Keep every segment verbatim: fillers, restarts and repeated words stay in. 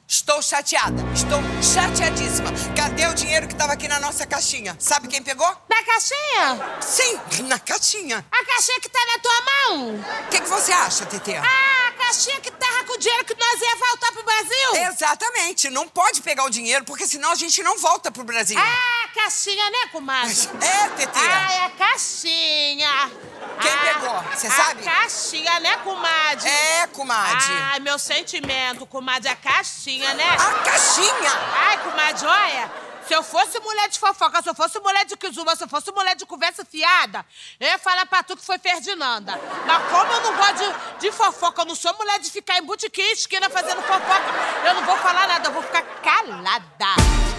Estou chateada. Estou chateadíssima. Cadê o dinheiro que estava aqui na nossa caixinha? Sabe quem pegou? Na caixinha? Sim, na caixinha. A caixinha que tá na tua mão? O que, que você acha, Tetê? Ah, a caixinha que tava com o dinheiro que nós ia voltar pro Brasil? Exatamente. Não pode pegar o dinheiro, porque senão a gente não volta pro Brasil. Ah, a caixinha, né, comadre? É, Tetê. Ah, é a caixinha. Quem ah, pegou? Você sabe? A caixinha, né, comadre? É, comadre. Ai, meu sentimento, comadre, a caixinha, né? A caixinha? Ai, comadre, olha, se eu fosse mulher de fofoca, se eu fosse mulher de quizuma, se eu fosse mulher de conversa fiada, eu ia falar pra tu que foi Ferdinanda. Mas como eu não gosto de, de fofoca, eu não sou mulher de ficar em botequim, esquina, fazendo fofoca, eu não vou falar nada, eu vou ficar calada.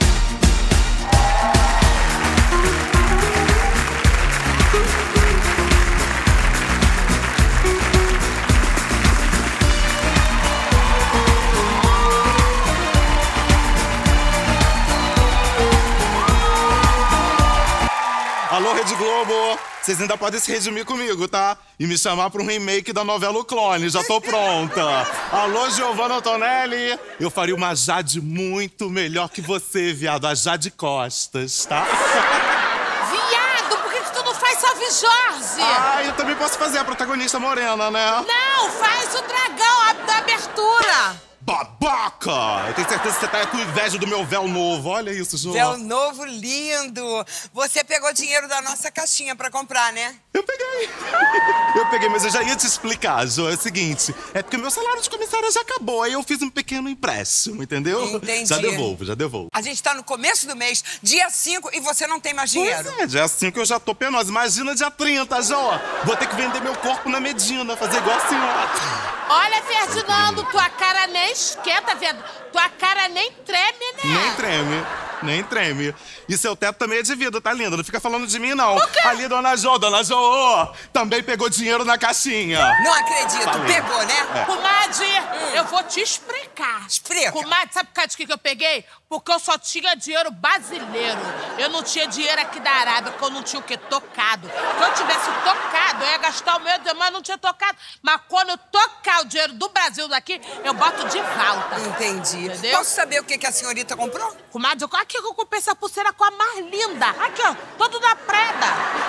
Alô, Rede Globo! Vocês ainda podem se redimir comigo, tá? E me chamar pra um remake da novela O Clone, já tô pronta. Alô, Giovanna Antonelli! Eu faria uma Jade muito melhor que você, viado. A Jade Costas, tá? Viado, por que, que tu não faz Salve Jorge? Ah, eu também posso fazer a protagonista morena, né? Não, faz o dragão a, da abertura. Babaca! Eu tenho certeza que você tá com inveja do meu véu novo. Olha isso, Ju. Véu novo lindo. Você pegou dinheiro da nossa caixinha pra comprar, né? Eu peguei. Eu peguei, mas eu já ia te explicar, Jô. É o seguinte, é porque meu salário de comissária já acabou, aí eu fiz um pequeno empréstimo, entendeu? Entendi. Já devolvo, já devolvo. A gente tá no começo do mês, dia cinco, e você não tem mais dinheiro. Pois é, dia cinco eu já tô penosa. Imagina dia trinta, Jô. Vou ter que vender meu corpo na Medina, fazer igual a senhora. Olha, Ferdinando, tua cara nem esquenta, viado. Tua cara nem treme, né? Nem treme, nem treme. E seu teto também é de vida, tá lindo? Não fica falando de mim, não. O quê? Ali, dona Jô, dona Jô, também pegou dinheiro na caixinha. Não acredito, Falei. pegou, né? É. Comadre, eu vou te explicar. Explica. Comadre, sabe por causa de que que eu peguei? Porque eu só tinha dinheiro brasileiro. Eu não tinha dinheiro aqui da Arábia, porque eu não tinha o quê? Tocado. Se eu tivesse tocado, eu ia gastar o meu dinheiro, mas eu não tinha tocado. Mas quando eu tocar o dinheiro do Brasil daqui, eu boto de volta. Entendi. Entendeu? Posso saber o que, que a senhorita comprou? Comadre, eu- aqui que eu comprei essa pulseira com a mais linda. Aqui, ó, todo da preda.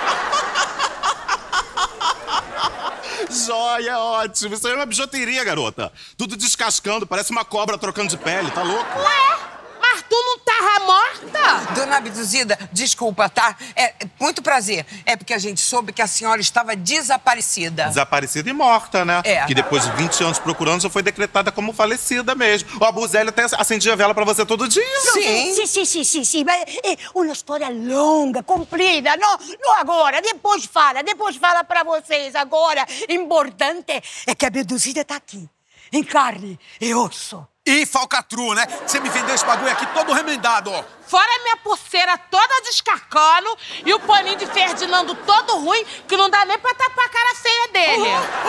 Joia, ótimo. Isso aí é uma bijuteria, garota. Tudo descascando, parece uma cobra trocando de pele, tá louco? Ué, mas tu não tava morta? Dona Abduzida, desculpa, tá? É muito prazer. É porque a gente soube que a senhora estava desaparecida. Desaparecida e morta, né? É. Que depois de vinte anos procurando, já foi decretada como falecida mesmo. O Abuzelli até acendia vela pra você todo dia. Sim. Sì, sì, sì, sì, sì, ma è una storia lunga, comprida, no? Não agora, depois fala, depois fala pra vocês. Agora, importante é que a Abduzida tá aqui, em carne e osso. E falcatrua, né? Você me vendeu esse bagulho aqui todo remendado, ó. Fora minha pulseira toda descarcando e o paninho de Ferdinando todo ruim, que não dá nem pra tapar a cara feia dele.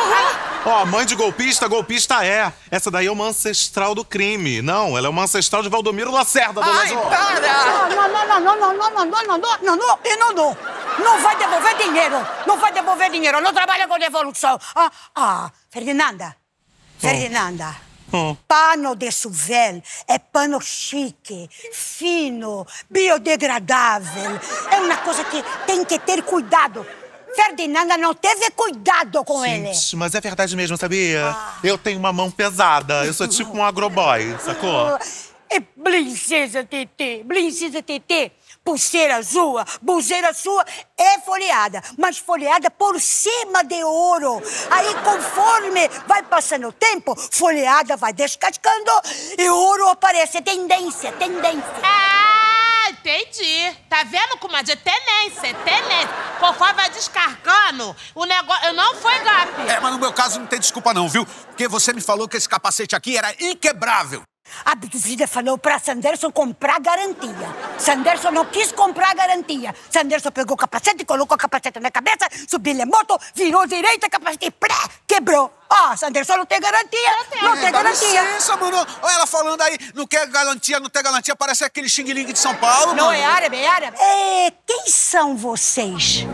Ó, mãe de golpista, golpista é. Essa daí é uma ancestral do crime. Não, ela é uma ancestral de Valdomiro Lacerda, dona Ai, Jô. para! Não, não, não, não, não, não, não, não, não, não, não, não, e não, não. Não vai devolver dinheiro, não vai devolver dinheiro, não trabalha com devolução. Ah, ah, Ferdinanda, Ferdinanda. Hum. Pano de suvel é pano chique, fino, biodegradável. É uma coisa que tem que ter cuidado. Ferdinanda não teve cuidado com ele. Gente, mas é verdade mesmo, sabia? Eu tenho uma mão pesada. Eu sou tipo um agroboy, sacou? É princesa Tetê, princesa Tetê. Pulseira sua, pulseira sua é folheada, mas folheada por cima de ouro. Aí, conforme vai passando o tempo, folheada vai descascando e ouro aparece. Tendência, tendência. Ah, entendi. Tá vendo, comadre? É tenência, é tenência. Conforme vai descarcando, o negócio... Não foi golpe. É, mas no meu caso não tem desculpa não, viu? Porque você me falou que esse capacete aqui era inquebrável. A Abduzida falou pra Sanderson comprar garantia. Sanderson não quis comprar garantia. Sanderson pegou o capacete, colocou o capacete na cabeça, subiu na moto, virou direita, capacete, pré, quebrou. Ó, Sanderson não tem garantia, não tem, não tem Dá garantia. licença, mano. Olha ela falando aí, não quer garantia, não tem garantia, parece aquele xing-ling de São Paulo, Não mano. é árabe, é árabe. É, quem são vocês?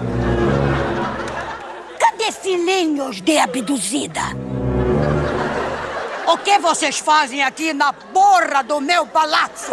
Cadê filhinhos de Abduzida? O que vocês fazem aqui na porra do meu palácio?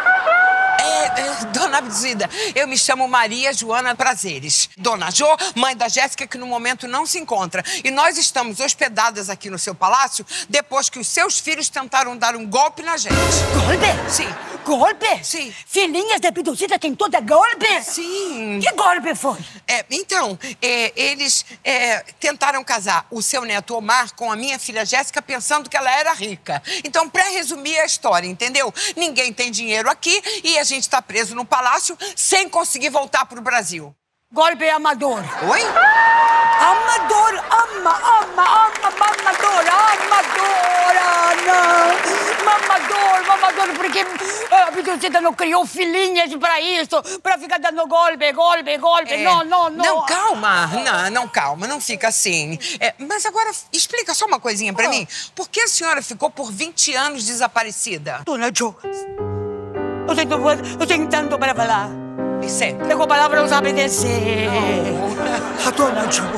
É, é, dona Abduzida, eu me chamo Maria Joana Prazeres. Dona Jo, mãe da Jéssica, que no momento não se encontra. E nós estamos hospedadas aqui no seu palácio depois que os seus filhos tentaram dar um golpe na gente. Golpe? Sim. Golpe? Sim. Filhinhas de Abduzida tem toda golpe? Sim. Que golpe foi? É, então, é, eles é, tentaram casar o seu neto Omar com a minha filha Jéssica pensando que ela era rica. Então, pra resumir a história, entendeu? Ninguém tem dinheiro aqui e a gente está preso no palácio sem conseguir voltar pro Brasil. Golpe amador. Oi? Amador, ama, ama, ama, mamador, amadora, não. Mamador, mamador, porque a Abduzida não criou filhinhas pra isso, pra ficar dando golpe, golpe, golpe, É, não, não, não. Não, calma, não, não, calma, não fica assim. É, mas agora, explica só uma coisinha pra Ah. mim. Por que a senhora ficou por vinte anos desaparecida? Dona Jo, eu tenho, eu tenho tanto para falar. Vicente. Tenho palavras a obedecer. A Dona Jo.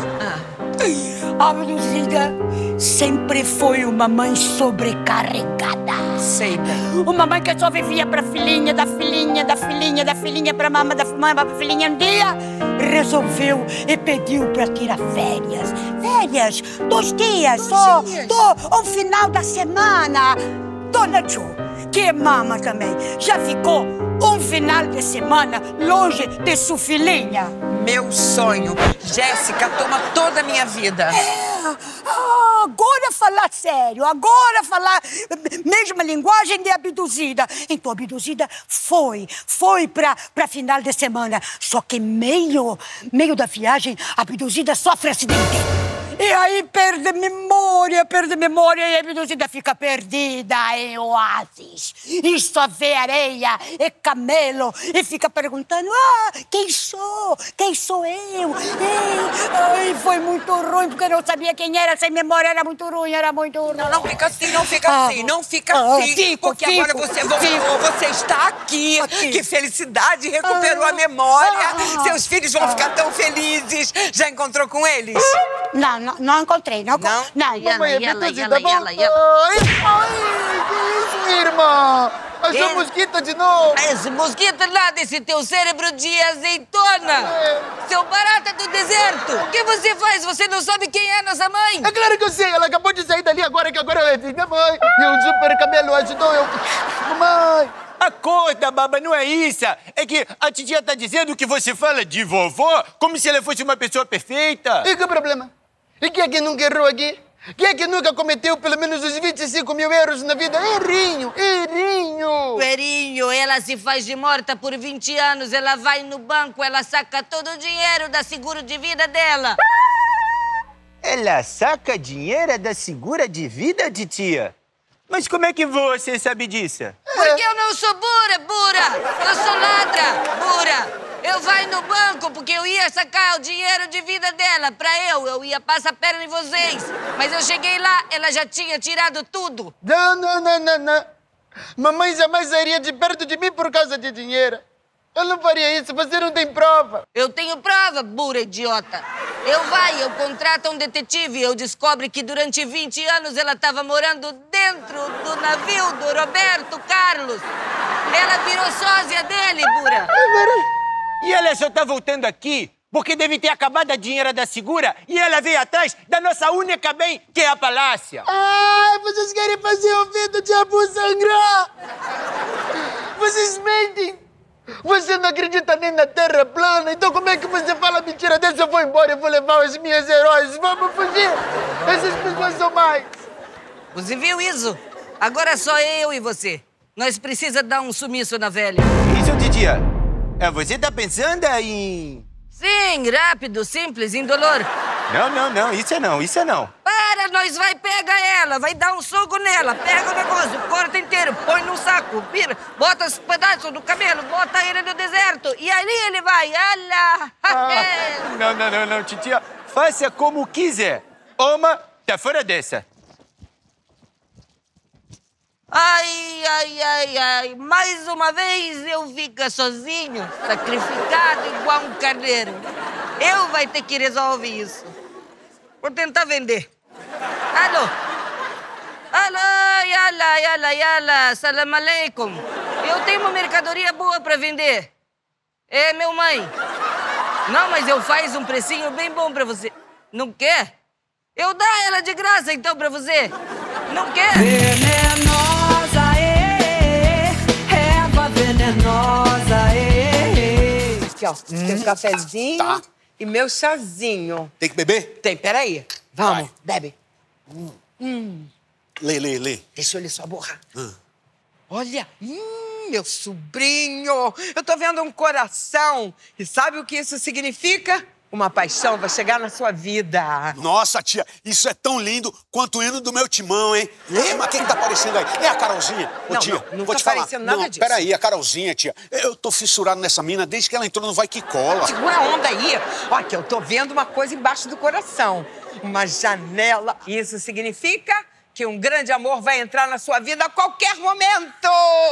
A Abduzida sempre foi uma mãe sobrecarregada. Sei bem. Uma mãe que só vivia pra filhinha, da filhinha, da filhinha, da filhinha, pra mama, da mama, pra filhinha. Um dia resolveu e pediu pra tirar férias. Férias, dois dias, só, Dias. do, ao final da semana. Dona Jo, que é mama também, já ficou um final de semana longe de sua filhinha? Meu sonho. Jéssica toma toda a minha vida. Ah, agora falar sério, agora falar mesma linguagem de Abduzida. Então, Abduzida foi, foi pra, pra final de semana. Só que meio, meio da viagem, Abduzida sofre acidente. E aí perde memória, perde memória e a Abduzida fica perdida em oásis. E só vê areia e camelo e fica perguntando: ah, quem sou? Quem sou eu? Ei, ai, foi muito ruim porque eu não sabia quem era, sem memória, era muito ruim, era muito ruim. Não, não fica assim, não fica Ah, assim, não fica ah, assim. fico, porque fico, agora você voltou, fico. você está aqui. Aqui. Que felicidade, recuperou Ah, a memória. ah, Seus filhos vão ficar tão felizes. Já encontrou com eles? Não, não, não encontrei, não. Não? Não, Yala, Mamãe, yala, Abduzida, yala, yala, yala. Ai, ai, que isso, irmã? Achou É. mosquito de novo? Esse mosquito nada, esse teu cérebro de azeitona. Seu barata do deserto. O que você faz? Você não sabe quem é nossa mãe? É claro que eu sei, ela acabou de sair dali agora, que agora é minha mãe. E o super camelo ajudou eu. Mamãe. Acorda, baba, não é isso. É que a titia tá dizendo que você fala de vovó como se ela fosse uma pessoa perfeita. E que problema? E quem é que nunca errou aqui? Quem é que nunca cometeu pelo menos os vinte e cinco mil euros na vida? Errinho, errinho. Verinho, ela se faz de morta por vinte anos, ela vai no banco, ela saca todo o dinheiro da seguro de vida dela. Ela saca dinheiro da segura de vida, titia? Mas como é que você sabe disso? Porque eu não sou burra, burra. Eu sou ladra, burra. Eu vai no banco porque eu ia sacar o dinheiro de vida dela pra eu. Eu ia passar a perna em vocês. Mas eu cheguei lá, ela já tinha tirado tudo. Não, não, não, não, não. Mamãe jamais sairia de perto de mim por causa de dinheiro. Eu não faria isso, você não tem prova. Eu tenho prova, burra idiota. Eu vai, eu contrato um detetive e eu descobre que durante vinte anos ela estava morando dentro do navio do Roberto Carlos. Ela virou sósia dele, burra. E ela só tá voltando aqui porque deve ter acabado a dinheiro da segura e ela veio atrás da nossa única bem, que é a Palácia. Ai, vocês querem fazer o ouvido de Abu sangrar? Vocês mentem. Você não acredita nem na Terra plana, então como é que você fala mentira dessa? Eu vou embora, eu vou levar os meus heróis, vamos fugir. Essas pessoas são mais. Você viu isso? Agora só eu e você. Nós precisamos dar um sumiço na velha. Isso, titia. É, você tá pensando em... Sim, rápido, simples, indolor. Não, não, não, isso é não, isso é não. Para, nós vai pegar ela, vai dar um soco nela. Pega o negócio, corta inteiro, põe num saco, vira, bota os pedaços do camelo, bota ele no deserto. E ali ele vai, ala. Ah, não, não, não, não, titia. Faça como quiser. Oma, tá fora dessa. Ai, ai, ai, ai. Mais uma vez eu fico sozinho, sacrificado igual um carneiro. Eu vai ter que resolver isso. Vou tentar vender. Alô? Alá, yala, yala, yala, salam aleikum. Eu tenho uma mercadoria boa pra vender. É, meu mãe. Não, mas eu faço um precinho bem bom pra você. Não quer? Eu dou ela de graça, então, pra você. Não quer? Venenosa, ê, erva venenosa, ê. Aqui, ó. Tem um cafezinho Tá. e meu chazinho. Tem que beber? Tem, peraí. Vamos, Vai. bebe. Hum. Lê, lê, lê. Deixa eu ler sua boca. Hum. Olha, hum, meu sobrinho. Eu tô vendo um coração. E sabe o que isso significa? Uma paixão vai chegar na sua vida. Nossa, tia, isso é tão lindo quanto o hino do meu timão, hein? É, mas quem que tá aparecendo aí? É a Carolzinha? Ô, Não, tia, não, não vou tá te falar. aparecendo nada não, disso. Peraí, a Carolzinha, tia. Eu tô fissurado nessa mina desde que ela entrou no Vai Que Cola. Segura a onda aí. Olha que eu tô vendo uma coisa embaixo do coração. Uma janela. Isso significa que um grande amor vai entrar na sua vida a qualquer momento.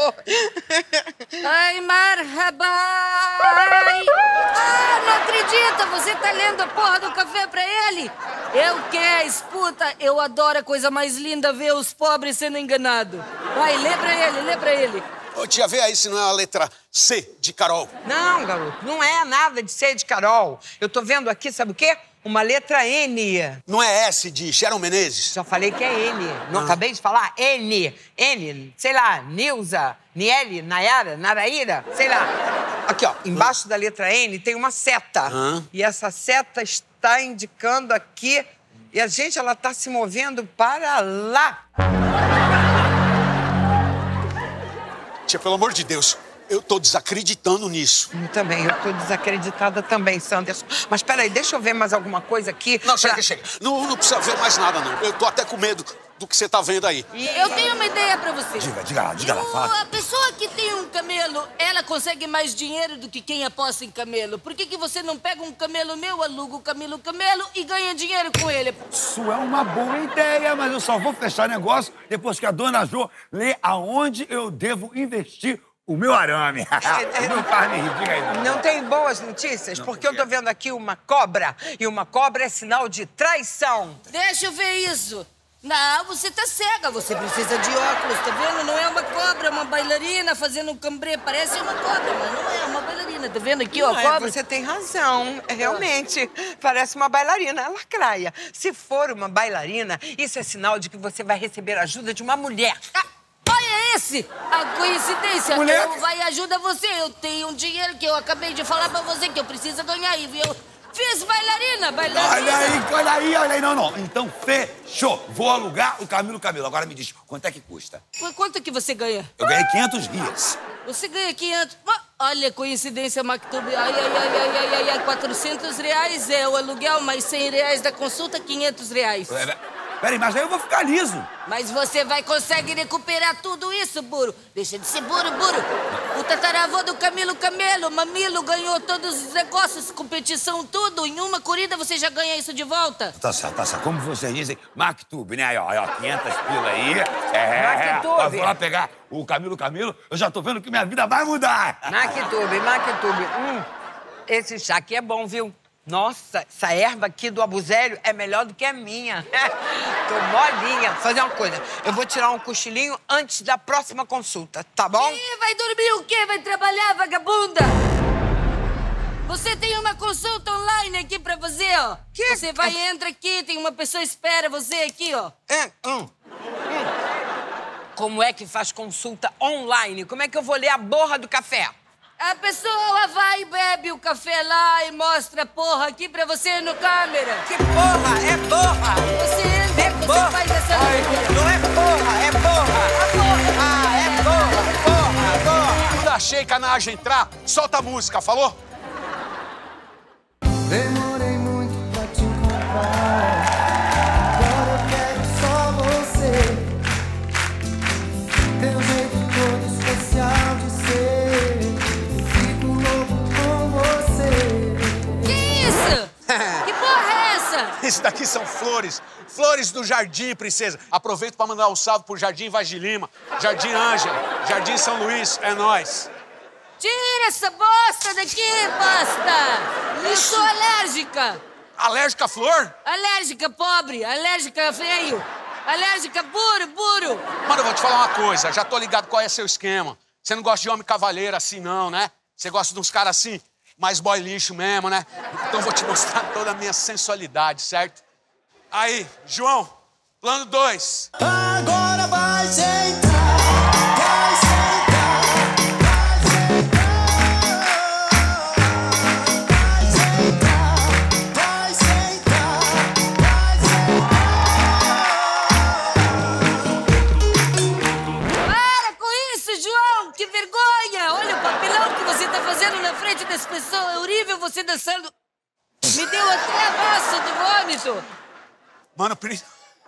Ai, marhaba! Ai. Ah, não acredita! Você tá lendo a porra do café pra ele? Eu quero, escuta, eu adoro a coisa mais linda ver os pobres sendo enganados. Vai, lê pra ele, lê pra ele. Ô, tia, vê aí se não é a letra C de Carol. Não, garoto, não é nada de ser de Carol. Eu tô vendo aqui, sabe o quê? Uma letra N. Não é S de Sharon Menezes? Já falei que é N. Não Ah. acabei de falar? N. N, sei lá, Nilza, Niele, Nayara, Naraíra, sei lá. Aqui, ó, embaixo da letra N tem uma seta. Ah. E essa seta está indicando aqui... E a gente, ela tá se movendo para lá. Tia, pelo amor de Deus, eu tô desacreditando nisso. Eu também, eu tô desacreditada também, Sanderson. Mas peraí, deixa eu ver mais alguma coisa aqui. Não, pra- chega, chega. Não, não precisa ver mais nada, não. Eu tô até com medo do que você tá vendo aí. Eu tenho uma ideia pra você. Diga, diga lá, diga lá, O- fala. A pessoa que tem um camelo, ela consegue mais dinheiro do que quem aposta em camelo. Por que que você não pega um camelo meu, aluga o camelo camelo e ganha dinheiro com ele? Isso é uma boa ideia, mas eu só vou fechar negócio depois que a dona Jo lê aonde eu devo investir o meu arame. O meu carne, diga aí. dona Não Jo. tem boas notícias, porque eu tô vendo aqui uma cobra. E uma cobra é sinal de traição. Deixa eu ver isso. Não, você tá cega, você precisa de óculos, tá vendo? Não é uma cobra, é uma bailarina fazendo um cambrê. Parece uma cobra, mas não é uma bailarina, tá vendo aqui, ó, Não, é, cobra? você tem razão, é, realmente. Parece uma bailarina, ela craia. Se for uma bailarina, isso é sinal de que você vai receber ajuda de uma mulher. Ah, olha esse! A coincidência, Mulher? eu vai ajudar você. Eu tenho um dinheiro que eu acabei de falar pra você que eu preciso ganhar e eu fiz bailarina, bailarina. Olha aí, olha aí, olha aí. Não, não. Então, fechou. Vou alugar o Camilo Camilo. Agora me diz, quanto é que custa? Por quanto que você ganha? Eu ganhei quinhentos rias. Você ganha quinhentos... Ah, olha, coincidência, Maktub. Ai, ai, ai, ai, ai, ai, ai, quatrocentos reais é o aluguel, mais cem reais da consulta, quinhentos reais. Peraí, mas aí eu vou ficar liso. Mas você vai conseguir recuperar tudo isso, burro. Deixa de ser burro, burro. O tataravô do Camilo Camelo, Mamilo, ganhou todos os negócios, competição, tudo. Em uma corrida você já ganha isso de volta. Tá certo, tá certo. Como vocês dizem, Mactube, né? Aí, ó, aí, ó, quinhentos pila aí. É, Mactube. eu vou lá pegar o Camilo Camilo. Eu já tô vendo que minha vida vai mudar. Mactube, Mactube. Hum, esse chá aqui é bom, viu? Nossa, essa erva aqui do Abusério é melhor do que a minha. Tô molinha. Vou fazer uma coisa, eu vou tirar um cochilinho antes da próxima consulta, tá bom? Ih, vai dormir o quê? Vai trabalhar, vagabunda? Você tem uma consulta online aqui pra você, ó. Que? Você vai, entra aqui, tem uma pessoa espera você aqui, ó. É, hum, hum. Como é que faz consulta online? Como é que eu vou ler a borra do café? A pessoa vai e bebe o café lá e mostra a porra aqui pra você no câmera. Que porra? É borra! Você entra, É você borra! faz essa Ai, loucura. não é porra, é borra! Ah, é borra, borra, borra! Quando a Sheika na Ásia entrar, solta a música, falou? Demorei muito pra te encontrar. Agora eu quero só você. Teu jeito todo especial de ser. Fico louco com você. Que isso? Que porra é essa? Isso daqui são flores. Flores do Jardim, princesa. Aproveito pra mandar um salve pro Jardim Vaz de Lima, Jardim Ângela, Jardim São Luís. É nóis. Tira essa bosta daqui, bosta! Eu sou alérgica. Alérgica à flor? Alérgica, pobre. Alérgica, feio. Alérgica, puro, puro. Mano, eu vou te falar uma coisa. Já tô ligado qual é seu esquema. Você não gosta de homem cavaleiro assim, não, né? Você gosta de uns caras assim, mais boy lixo mesmo, né? Então eu vou te mostrar toda a minha sensualidade, certo? Aí, João, plano dois. Agora vai sentar, vai sentar, vai sentar, vai sentar, vai sentar. Para com isso, João! Que vergonha! Olha o papelão que você tá fazendo na frente das pessoas. É horrível você dançando. Me deu até a massa de vômito. Mano, pri...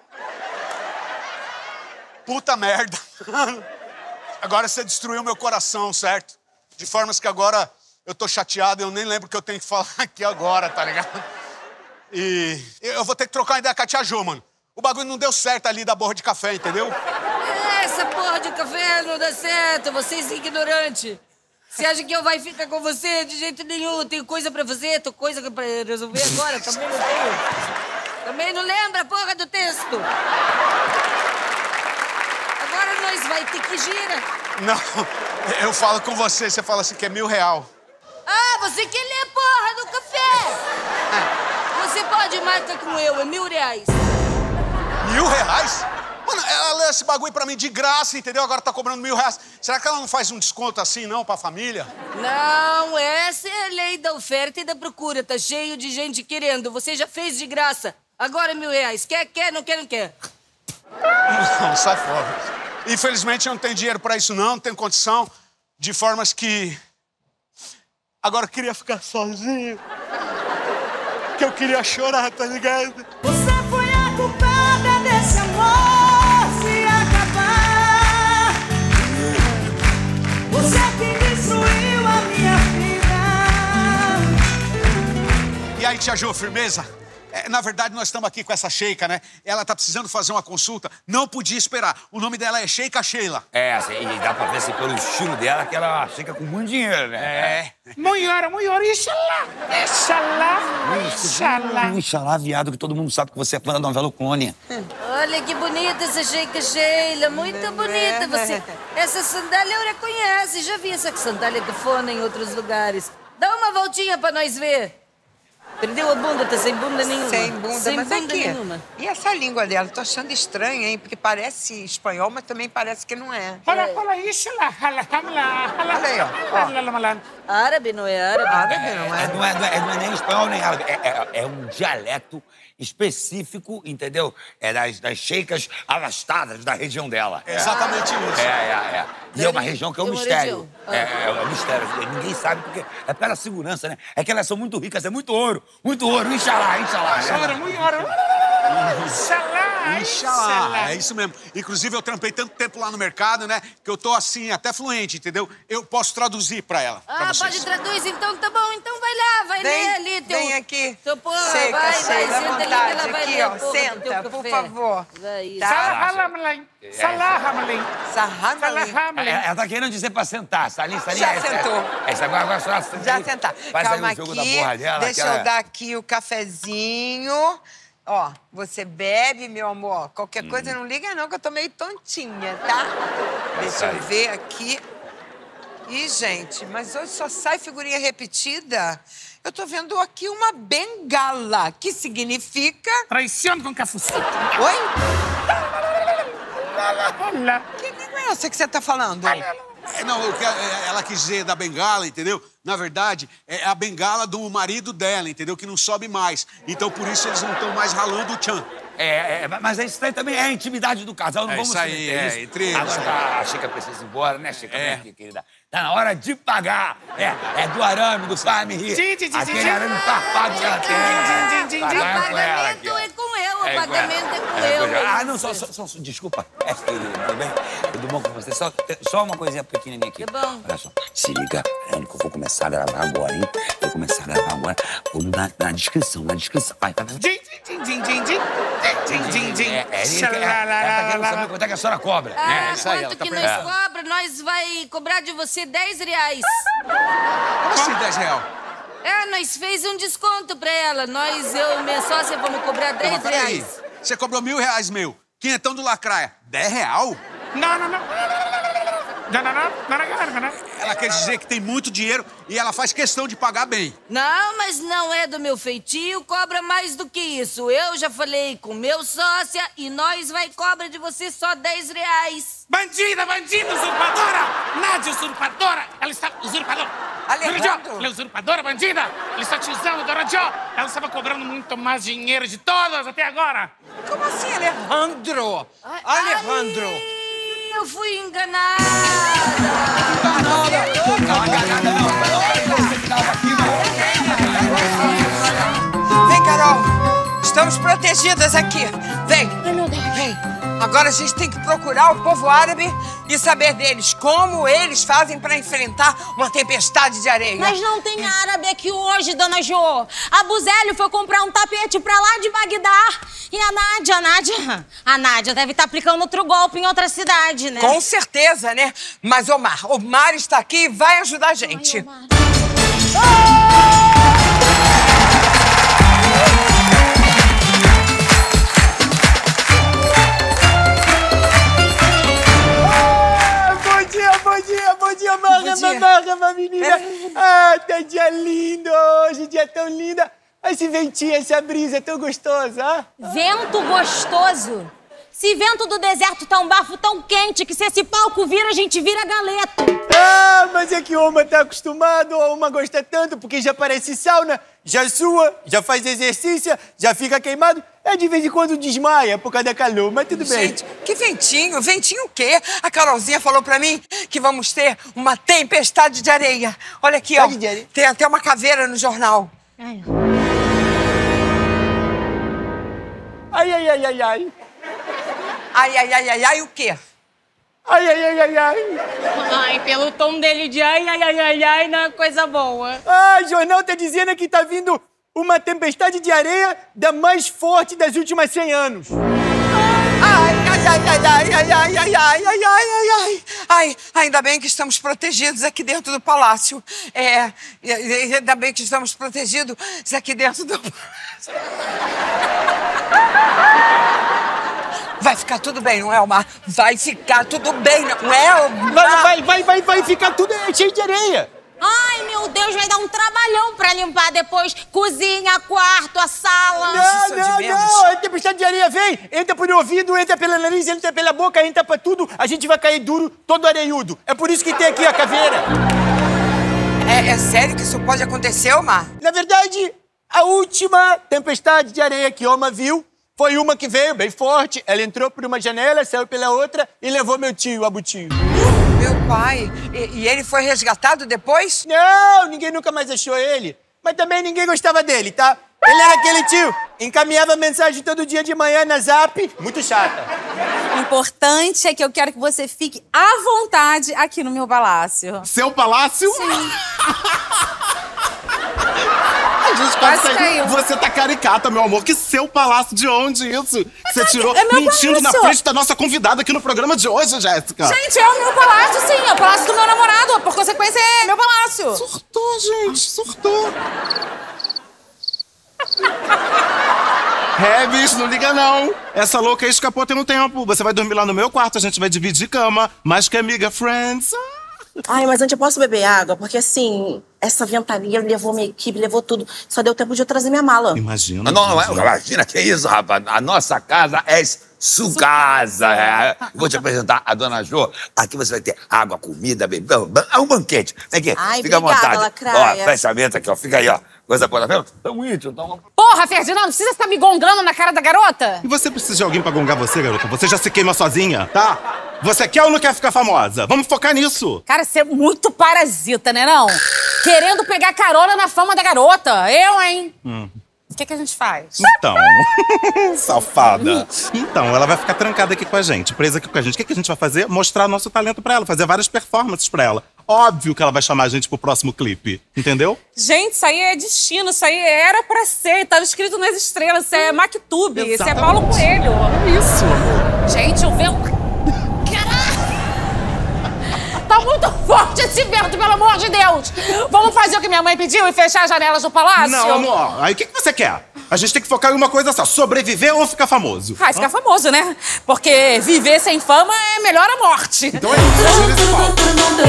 Puta merda. Agora você destruiu meu coração, certo? De formas que agora eu tô chateado e eu nem lembro o que eu tenho que falar aqui agora, tá ligado? E eu vou ter que trocar uma ideia com a tia Jo, mano. O bagulho não deu certo ali da borra de café, entendeu? Essa porra de café não dá certo. Vocês ignorantes. Você acha que eu vai ficar com você? De jeito nenhum. Tenho coisa pra fazer, tô coisa pra resolver agora. Também não tenho. Também não lembra a porra do texto. Agora nós vai ter que gira. Não, eu falo com você, você fala assim que é mil real. Ah, você quer ler a porra do café? É. Você pode marcar com eu, é mil reais. Mil reais? Mano, ela lê esse bagulho pra mim de graça, entendeu? Agora tá cobrando mil reais. Será que ela não faz um desconto assim, não, pra família? Não, essa é a lei da oferta e da procura. Tá cheio de gente querendo. Você já fez de graça. Agora mil reais. Quer, quer, não quer, não quer. Não, sai fora. Infelizmente eu não tenho dinheiro pra isso, não. Não tenho condição. De formas que... Agora eu queria ficar sozinho. Que eu queria chorar, tá ligado? Você foi a culpada desse amor se acabar. Você que destruiu a minha vida. E aí, tia Jo, firmeza? É, na verdade, nós estamos aqui com essa Sheika, né? Ela tá precisando fazer uma consulta. Não podia esperar. O nome dela é Sheika Sheila. É, assim, e dá pra ver assim, pelo estilo dela que ela chega com muito dinheiro, né? É. Mulher, mulher, Ixalá. Ixalá. Ixalá. Ixalá, viado, que todo mundo sabe que você é fã da novela O Clone. Olha que bonita essa Sheika Sheila. Muito bonita. Você... Essa sandália eu reconhece. Já vi essa sandália cafona em outros lugares. Dá uma voltinha pra nós ver. Perdeu a bunda, tá sem bunda nenhuma. Sem bunda, sem mas bunda aqui. nenhuma. E essa língua dela? Tô achando estranha, hein? Porque parece espanhol, mas também parece que não é. Olha, olha, Ixalá. Olha aí, ó. Árabe não é árabe? Árabe não é. É, não, é, não, é, não é nem espanhol nem árabe. É, é, é um dialeto específico, entendeu? É das, das sheicas abastadas da região dela. É exatamente isso. É, é, é. E é uma região que é um É uma mistério. região. É, é um mistério. Ninguém sabe porque é pela segurança, né? É que elas são muito ricas, é muito ouro. Muito ouro. Inxalá, inxalá. Mulher, mulher. Ixalá. Inxalá. É isso mesmo. Inclusive, eu trampei tanto tempo lá no mercado, né? Que eu tô, assim, até fluente, entendeu? Eu posso traduzir pra ela. Ah, pra vocês. pode traduzir, então tá bom. Então vai lá, vai Vem, ler ali teu... vem aqui. Teu porra, Sheika vai, vai, Sheila, à senta ali que vontade. ela vai Aqui, ler a ó, porra do senta, teu por café. favor. Vai, Tá. Salam, Salam. Sahamalin. Salam. Ela tá querendo dizer pra sentar. Salim, Salim. Já essa, sentou. Essa, agora, agora só senta Já aí. sentar. Faz Calma aí o jogo aqui, da porra dela. deixa que eu ela- dar aqui o cafezinho. Ó, você bebe, meu amor. Qualquer Hum. coisa, não liga não, que eu tô meio tontinha, tá? Deixa eu ver aqui. Ih, gente, mas hoje só sai figurinha repetida. Eu tô vendo aqui uma bengala, que significa... Traição com cafucito. Oi? Olá. Que língua é essa que você tá falando? É, não, o que é- ela quis dizer da bengala, entendeu? Na verdade, é a bengala do marido dela, entendeu? Que não sobe mais. Então, por isso, eles não estão mais ralando o tchan. É, é, mas isso daí também é a intimidade do casal, não É vamos isso aí, se meter é, nisso. entre eles. Agora tá, a Chica precisa ir embora, né, Chica? É. Vem aqui, querida. Tá na hora de pagar. É, é do arame, do Farm Rir. Tchim, tchim, tchim, Aquele tchim. arame farpado que ela tem. tchim, tchim, tchim. O Pagar com ela aqui, pagamento ó. é com eu, o É, pagamento é com é, eu. é, Ah, não, só, só, só, só- desculpa. É, querido, tudo bem? Tudo bom com você? Só, só uma coisinha pequenininha aqui. Tá bom. Olha só, se liga, Ana, que eu vou começar a gravar agora, hein? Vou começar a gravar agora. Vamos na, na descrição, na descrição. Vai, vai, vai. Din, din, din, din, din. Din, din, din. É, é, ele, é, ela tá querendo saber quanto é que a senhora cobra. Ah, né? isso aí, ela quanto tá que perguntando. nós cobra? Nós vai cobrar de você dez reais. Como assim, dez real? É, nós fez um desconto pra ela. Nós, eu e minha sócia, vamos cobrar Não, dez mas peraí. reais. Você cobrou mil reais meu. Quinhentão do Lacraia. dez real? Não, não, não. Não, não, não. Não, não, não, não. Ela quer dizer que tem muito dinheiro e ela faz questão de pagar bem. Não, mas não é do meu feitio, cobra mais do que isso. Eu já falei com meu sócia e nós vai cobra de você só dez reais. Bandida, bandida, usurpadora! Nádia, usurpadora! Ela está... Usurpadora! Alejandro! Ela é usurpadora, bandida! Ela está te usando, Dona Jo! Ela estava cobrando muito mais dinheiro de todas até agora! Como assim, Alejandro? Ai, Alejandro! ai, eu fui enganada! Vem, Carol! Estamos protegidas aqui! Vem! Vem! Agora a gente tem que procurar o povo árabe e saber deles como eles fazem para enfrentar uma tempestade de areia. Mas não tem árabe aqui hoje, Dona Jo. A Buzélio foi comprar um tapete pra lá de Bagdá. E a Nádia, a Nádia... A Nádia deve estar aplicando outro golpe em outra cidade, né? Com certeza, né? Mas Omar, Omar está aqui e vai ajudar a gente. Ai, Bom dia, bom dia, bom dia, marrama, marrama, menina. Ah, tá dia lindo hoje, dia tão linda. Esse ventinho, essa brisa tão gostosa, ah? vento gostoso. Esse vento do deserto tá um bafo tão quente que se esse palco vira, a gente vira galeto. Ah, mas é que o Oma tá acostumado, o Oma gosta tanto, porque já parece sauna, já sua, já faz exercício, já fica queimado. É, de vez em quando desmaia por causa da calor, mas tudo bem. Gente, que ventinho? Ventinho o quê? A Carolzinha falou pra mim que vamos ter uma tempestade de areia. Olha aqui, ó. De areia? Tem até uma caveira no jornal. Ai. Ai, ai, ai, ai, ai. Ai, ai, ai, ai, ai, o quê? Ai, ai, ai, ai, ai. Ai, pelo tom dele de ai, ai, ai, ai, ai, não é coisa boa. Ah, o jornal tá dizendo que tá vindo uma tempestade de areia da mais forte das últimas cem anos. Ai, ai, ai, ai, ai, ai, ai, ai, ai, ai, ai, ai, ai. Ai, ainda bem que estamos protegidos aqui dentro do palácio. É, ainda bem que estamos protegidos aqui dentro do palácio. Vai ficar tudo bem, não é, Omar? Vai ficar tudo bem, não é, Omar? Vai, vai, vai, vai, vai ficar tudo cheio de areia. Ai, meu Deus, vai dar um trabalhão pra limpar depois. Cozinha, quarto, a sala. Não, não, não. A tempestade de areia vem. Entra por ouvido, entra pela nariz, entra pela boca, entra pra tudo. A gente vai cair duro, todo areiudo. É por isso que tem aqui a caveira. É, é sério que isso pode acontecer, Omar? Na verdade, a última tempestade de areia que Oma viu foi uma que veio bem forte. Ela entrou por uma janela, saiu pela outra e levou meu tio, Abutinho. Meu pai. E, e ele foi resgatado depois? Não, ninguém nunca mais achou ele. Mas também ninguém gostava dele, tá? Ele era aquele tio, encaminhava mensagem todo dia de manhã na Zap. Muito chata. O importante é que eu quero que você fique à vontade aqui no meu palácio. Seu palácio? Sim. A gente quase saiu. Você tá caricata, meu amor. Que seu palácio? De onde isso? Você tirou é meu mentindo palácio. na frente da nossa convidada aqui no programa de hoje, Jéssica. Gente, é o meu palácio, sim. É o palácio do meu namorado. Por consequência, é meu palácio. Surtou, gente. Surtou. É, bicho, não liga não. Essa louca aí escapou tem um tempo. Você vai dormir lá no meu quarto, a gente vai dividir cama. Mais que amiga, friends. Ai, mas antes eu posso beber água? Porque, assim, essa ventania levou minha equipe, levou tudo. Só deu tempo de eu trazer minha mala. Imagina. Não, não é. Imagina, que isso, rapaz. A nossa casa é sua casa. É. Vou te apresentar a dona Jo. Aqui você vai ter água, comida, bebida. É um banquete. Vem aqui, Ai, fica obrigada, à vontade. Lacraia. Ó, fechamento aqui, ó. Fica aí, ó. Coisa boa, tá vendo? Tão íntimo, tão... Porra, Ferdinando, não precisa estar me gongando na cara da garota? E você precisa de alguém pra gongar você, garota? Você já se queima sozinha, tá? Você quer ou não quer ficar famosa? Vamos focar nisso. Cara, você é muito parasita, né, não? Querendo pegar carona na fama da garota. Eu, hein? Hum. O que, que a gente faz? Então, safada. Então, ela vai ficar trancada aqui com a gente, presa aqui com a gente. O que, que a gente vai fazer? Mostrar nosso talento pra ela, fazer várias performances pra ela. Óbvio que ela vai chamar a gente pro próximo clipe, entendeu? Gente, isso aí é destino, isso aí era pra ser. Tava escrito nas estrelas, isso é Mactube, isso é Paulo Coelho. Isso. Gente, eu vejo... Caralho! Tá muito forte esse vento, pelo amor de Deus! Vamos fazer o que minha mãe pediu e fechar as janelas do palácio? Não, amor. Aí o que, que você quer? A gente tem que focar em uma coisa só, sobreviver ou ficar famoso. Ah, ficar famoso, né? Porque viver sem fama é melhor a morte. Então é isso, tira esse pau.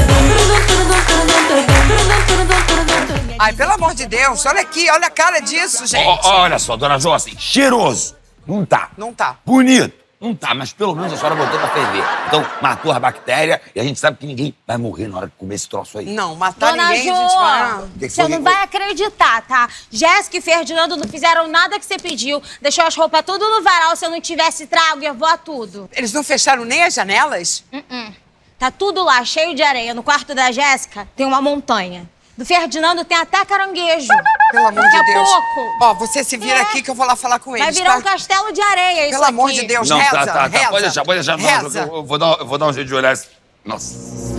Ai, pelo amor de Deus, olha aqui, olha a cara disso, gente. Ó, olha só, dona Jo, assim, cheiroso. Não tá. Não tá. Bonito. Não tá, mas pelo menos a senhora botou pra ferver. Então, matou a bactéria e a gente sabe que ninguém vai morrer na hora de comer esse troço aí. Não, matar Dona ninguém, Jo, a gente vai... Que você foi? não vai acreditar, tá? Jéssica e Ferdinando não fizeram nada que você pediu. Deixou as roupas tudo no varal. Se eu não tivesse trago, ia voar tudo. Eles não fecharam nem as janelas? Uh-uh. Tá tudo lá, cheio de areia. No quarto da Jéssica tem uma montanha. Do Ferdinando tem até caranguejo. Pelo amor Daqui de a Deus. pouco. Ó, você se vira É. aqui que eu vou lá falar com eles. Vai virar tá? um castelo de areia isso Pelo amor aqui. de Deus, Não, reza, tá, tá, reza. tá. Pode deixar, pode deixar. Não, Reza. eu, eu vou dar, eu vou dar um jeito de olhar esse... Nossa.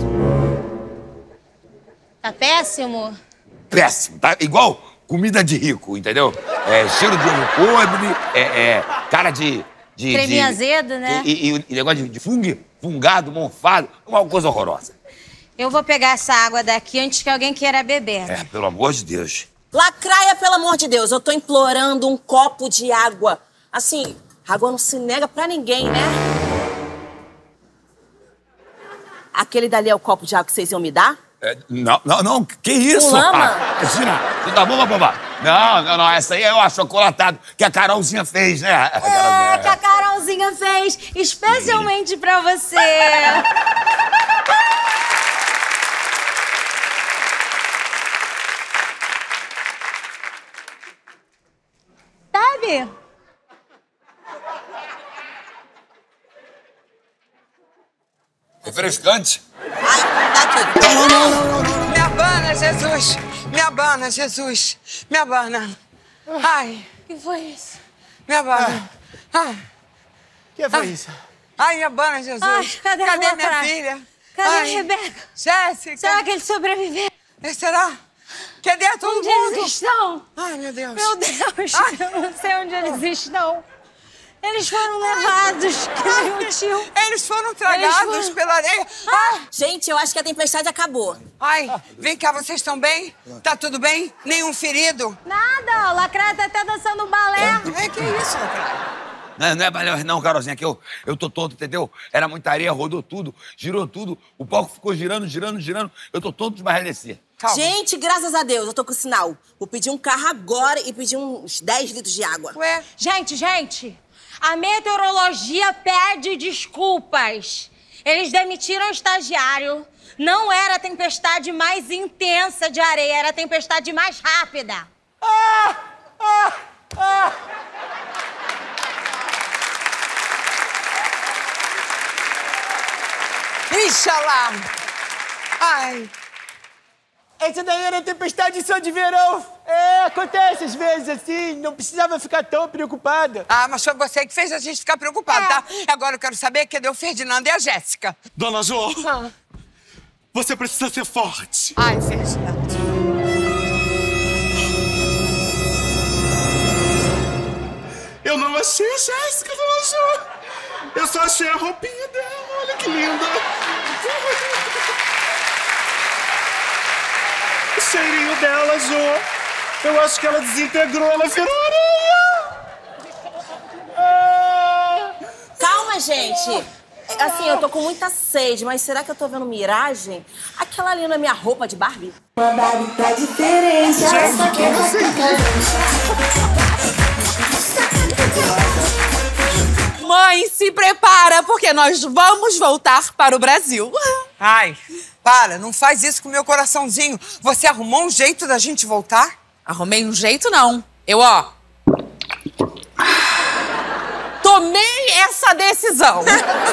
Tá péssimo? Péssimo, tá? Igual comida de rico, entendeu? É cheiro de ovo podre, é, é cara de... de Creminho de- azedo, né? E, e, e negócio de, de fungo, fungado, mofado, uma coisa horrorosa. Eu vou pegar essa água daqui antes que alguém queira beber. É, pelo amor de Deus. Lacraia, pelo amor de Deus, eu tô implorando um copo de água. Assim, água não se nega pra ninguém, né? Aquele dali é o copo de água que vocês iam me dar? É, não, não, não, que isso? O lama? Ah, Cristina, tu tá bom, babá? Não, não, não, essa aí é o achocolatado que a Carolzinha fez, né? A É, que a Carolzinha fez especialmente pra você. Sabe? Refrescante. Não, não, não, não. Me abana, Jesus. Me abana, Jesus. Me abana. Ai. O que foi isso? Me abana. Ai. que foi Ai. isso? Ai, me abana, Jesus. Ai, cadê a minha Lacraia? filha? Cadê Ai. a Rebeca? Jéssica. Será que eles sobreviveram? Será? Cadê todo onde mundo? eles estão? Ai, meu Deus. Meu Deus, eu não sei onde eles estão. Eles foram levados, que nem o tio. Eles foram tragados Eles foram- pela areia. Ah, gente, eu acho que a tempestade acabou. Ai, vem cá, vocês estão bem? Tá tudo bem? Nenhum ferido? Nada, o Lacraia tá até dançando balé. É, que isso, Lacraia? Não, não é balé, não, Carolzinha, que eu, eu tô tonto, entendeu? Era muita areia, rodou tudo, girou tudo, o palco ficou girando, girando, girando. Eu tô tonto de descer. Calma. Gente, graças a Deus, eu tô com sinal. Vou pedir um carro agora e pedir uns dez litros de água. Ué? Gente, gente, a meteorologia pede desculpas. Eles demitiram o estagiário. Não era a tempestade mais intensa de areia, era a tempestade mais rápida. Ah! Ah! Ah! Ixalá! Ai! Essa daí era tempestade só de verão. É, acontece às vezes assim, não precisava ficar tão preocupada. Ah, mas foi você que fez a gente ficar preocupado, tá? Agora eu quero saber cadê o Ferdinando e a Jéssica. Dona Jo, Ah. você precisa ser forte. Ai, Ferdinando. Eu não achei a Jéssica, Dona Jo. Eu só achei a roupinha dela. Olha que linda. O cheirinho dela, Jo. Eu acho que ela desintegrou, ela virou areia. Ah! Calma, gente. Assim, eu tô com muita sede, mas será que eu tô vendo miragem? Aquela ali não é minha roupa de Barbie? Uma Barbie tá diferente, ela só quer Mãe, se prepara, porque nós vamos voltar para o Brasil. Ai, para, não faz isso com o meu coraçãozinho. Você arrumou um jeito da gente voltar? Arrumei um jeito, não. Eu, ó... tomei essa decisão.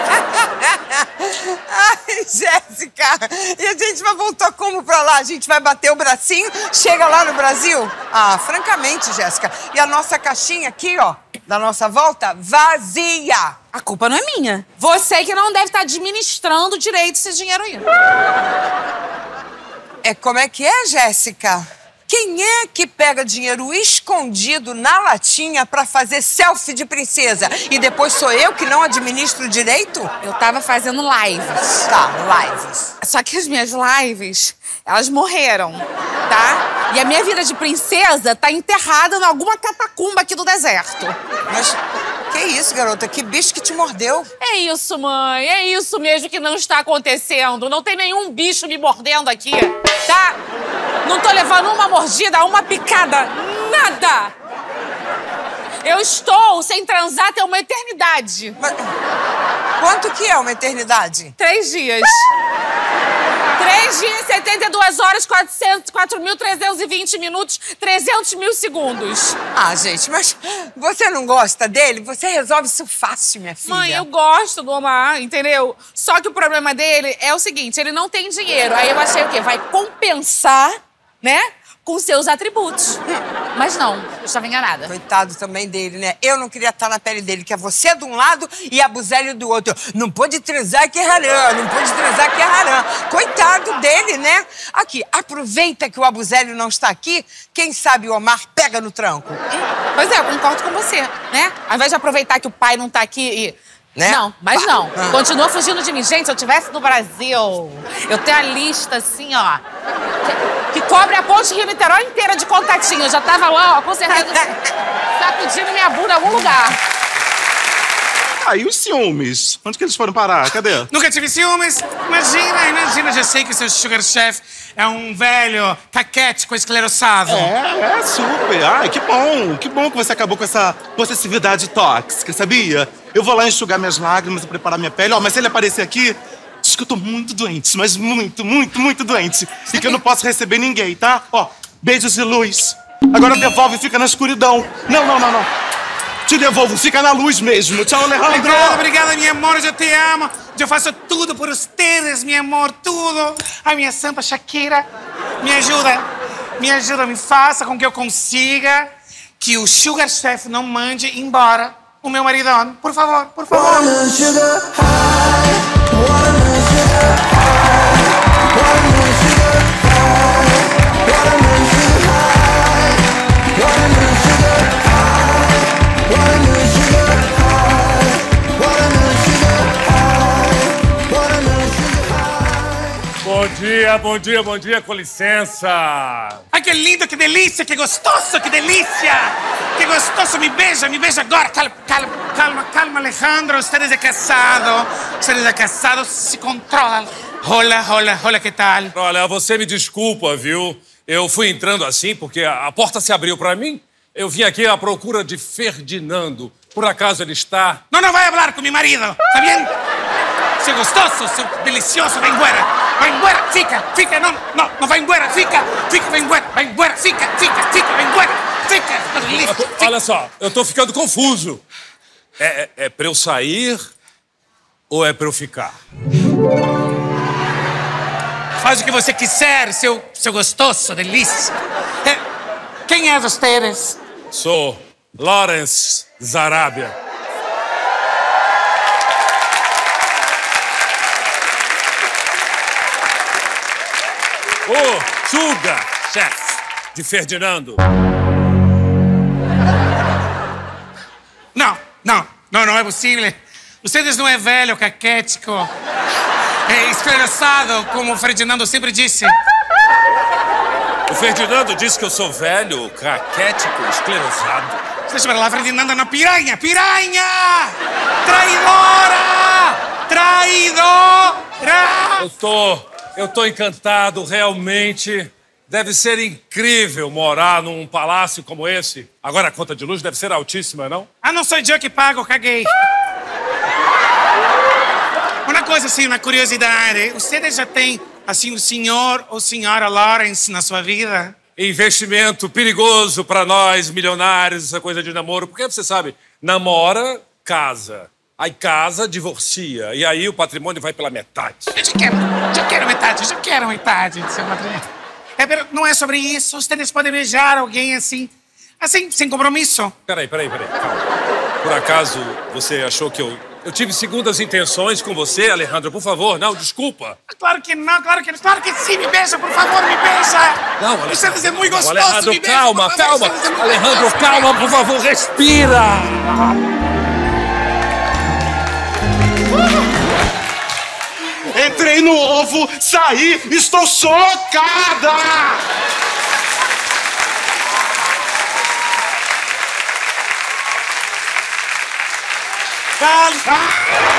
Ai, Jéssica, e a gente vai voltar como pra lá? A gente vai bater o bracinho, chega lá no Brasil? Ah, francamente, Jéssica, e a nossa caixinha aqui, ó, da nossa volta, vazia. A culpa não é minha. Você que não deve estar administrando direito esse dinheiro aí. É, como é que é, Jéssica? Quem é que pega dinheiro escondido na latinha pra fazer selfie de princesa? E depois sou eu que não administro direito? Eu tava fazendo lives. Tá, lives. Só que as minhas lives, elas morreram. tá? E a minha vida de princesa tá enterrada em alguma catacumba aqui do deserto. Mas que isso, garota? Que bicho que te mordeu? É isso, mãe. É isso mesmo que não está acontecendo. Não tem nenhum bicho me mordendo aqui, tá? Não tô levando uma mordida, uma picada. Nada! Eu estou sem transar até uma eternidade. Mas quanto que é uma eternidade? Três dias. Três dias, setenta e duas horas, quatro mil trezentos e vinte minutos, trezentos mil segundos. Ah, gente, mas você não gosta dele? Você resolve isso fácil, minha filha. Mãe, eu gosto do Omar, entendeu? Só que o problema dele é o seguinte, ele não tem dinheiro. Aí eu achei o quê? Vai compensar, né? Com seus atributos. Mas não, eu estava enganada. Coitado também dele, né? Eu não queria estar na pele dele, que é você de um lado e a Buzélia do outro. Não pode transar que é harã, não pode transar que é harã. Coitado dele, né? Aqui, aproveita que o Abuzélio não está aqui, quem sabe o Omar pega no tranco. Pois é, eu concordo com você, né? Ao invés de aproveitar que o pai não tá aqui e... Né? Não, mas não. Ah. Continua fugindo de mim. Gente, se eu estivesse no Brasil, eu tenho a lista assim, ó, que, que cobre a ponte Rio-Niterói inteira de contatinho. Eu já tava lá, ó, com certeza, sacudindo minha bunda em algum lugar. Ah, e os ciúmes? Onde que eles foram parar? Cadê? Nunca tive ciúmes. Imagina, imagina, já sei que o seu sugar chef é um velho caquético esclerosado. É, é super. Ai, que bom. Que bom que você acabou com essa possessividade tóxica, sabia? Eu vou lá enxugar minhas lágrimas e preparar minha pele. Ó, mas se ele aparecer aqui, diz que eu tô muito doente, mas muito, muito, muito doente. E que eu não posso receber ninguém, tá? Ó, beijos e luz. Agora devolve e fica na escuridão. Não, não, não, não. Te devolvo, fica na luz mesmo. Tchau, Alejandro. Obrigado, obrigada, meu amor. Eu te amo. Eu faço tudo por vocês, meu amor, tudo. A minha santa Shakira, me ajuda. Me ajuda, me faça com que eu consiga que o Sugar Chef não mande embora o meu maridão. Por favor, por favor. Bom dia, bom dia, bom dia, com licença. Ai, que lindo, que delícia, que gostoso, que delícia. Que gostoso, me beija, me beija agora. Calma, calma, calma, calma, Alejandro. Ustedes é casado, ustedes é casado, se controlam. Olá, olá, olá, que tal? Olha, você me desculpa, viu? Eu fui entrando assim porque a, a porta se abriu pra mim. Eu vim aqui à procura de Ferdinando. Por acaso ele está... Não, não vai falar com meu marido, tá bem? Seu gostoso, seu delicioso, vai embora. Vai embora, fica, fica, não, não, não vai embora, fica, fica, vai embora, vai embora, fica, fica, fica, vai embora, fica. Delícia, fica. Olha só, eu tô ficando confuso. É, é, é pra eu sair ou é pra eu ficar? Faz o que você quiser, seu, seu gostoso, delícia. É, quem é vocês? Sou Lawrence Zarabia. O Sugar Chef de Ferdinando. Não, não, não, não é possível. Vocês não é velho, caquético, é esclerosado, como o Ferdinando sempre disse. O Ferdinando disse que eu sou velho, caquético, esclerosado. Deixa pra lá, Ferdinando, não, piranha, piranha! Traidora! Traidora! Eu tô... Eu tô encantado, realmente. Deve ser incrível morar num palácio como esse. Agora a conta de luz deve ser altíssima, não? Ah, não sou eu que pago, caguei. Uma coisa assim, uma curiosidade. Você já tem, assim, o senhor ou senhora Lawrence na sua vida? Investimento perigoso pra nós, milionários, essa coisa de namoro. Porque você sabe, namora, casa. Aí casa, divorcia. E aí o patrimônio vai pela metade. Eu já quero, já quero metade, já quero metade do seu patrimônio. É, não é sobre isso. Vocês podem beijar alguém assim, assim, sem compromisso. Peraí, peraí, peraí. Calma. Por acaso você achou que eu... Eu tive segundas intenções com você, Alejandro? Por favor, não, desculpa. Claro que não, claro que não. Claro que sim, me beija, por favor, me beija. Não, Alejandro. Você é muito gostoso, Alejandro, me beija, calma, calma. É Alejandro, calma, por favor, respira. Entrei no ovo, saí, estou chocada! Calma!